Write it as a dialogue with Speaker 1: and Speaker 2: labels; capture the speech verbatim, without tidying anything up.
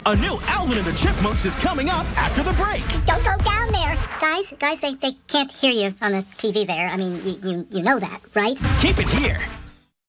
Speaker 1: A new Alvin and the Chipmunks is coming up after the break.
Speaker 2: Don't go down there. Guys, guys, they, they can't hear you on the T V there. I mean, you, you, you know that, right?
Speaker 1: Keep it here.